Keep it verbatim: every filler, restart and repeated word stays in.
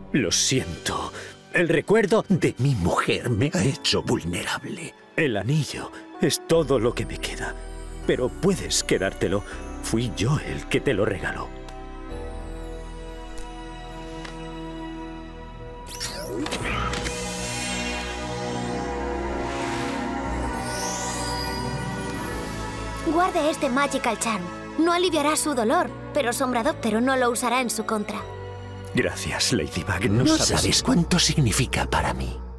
Lo siento. El recuerdo de Mi mujer me ha hecho vulnerable. el anillo es todo lo que me queda. Pero puedes quedártelo. Fui yo el que te lo regaló. Guarde este Magical Charm. No aliviará su dolor, pero Sombradóptero no lo usará en su contra. Gracias, Ladybug. No, No sabes... sabes cuánto significa para mí.